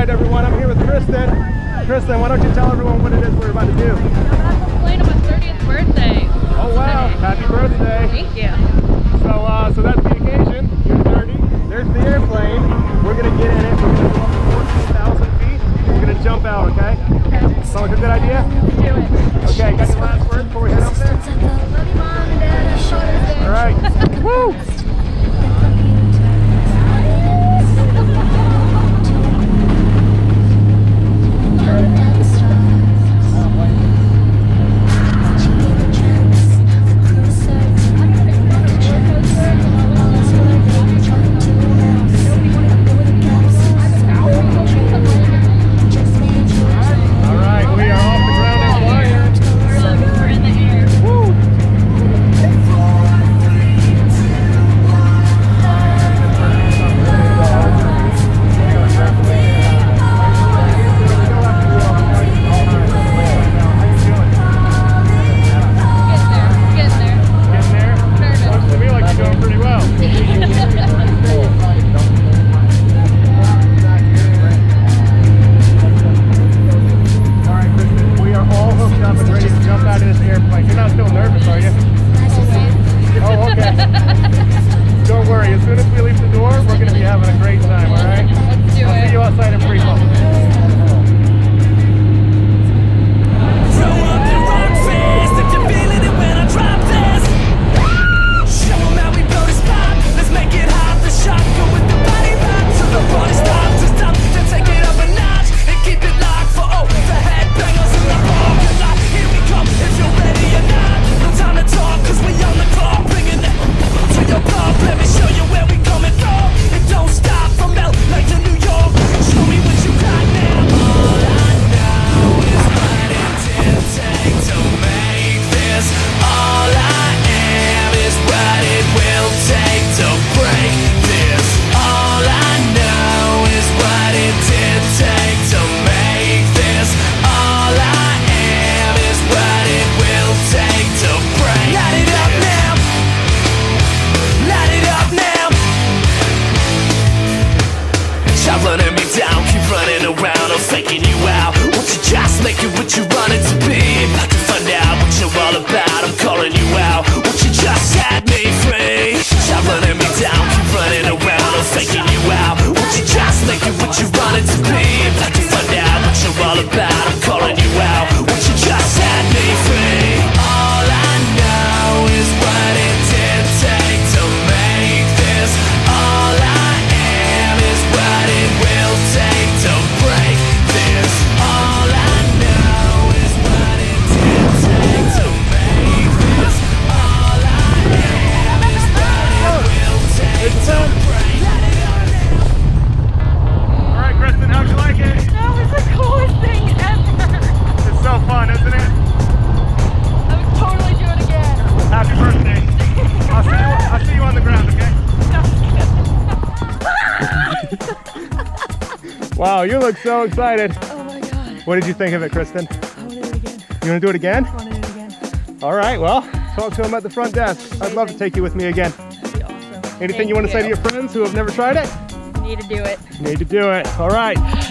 right, everyone, I'm here with Kristen. Kristen, why don't you tell everyone what it is we're about to do? I'm on the plane on my 30th birthday. Oh wow, happy birthday. Thank you. So that's the occasion. You're 30. There's the airplane. We're gonna get in it. We're gonna go up to 14,000 feet. We're gonna jump out, okay? Okay. Sound like a good idea? Let's do it. Okay, got your last word before we head up there? Love you, Mom and Dad. Happy Father's Day. All right. Woo! Wow, you look so excited. Oh my God. What did you think of it, Kristen? I want to do it again. You want to do it again? I want to do it again. All right, well, talk to them at the front desk. I'd love to take you with me again. That'd be awesome. Anything you want to say to your friends who have never tried it? Need to do it. Need to do it. All right.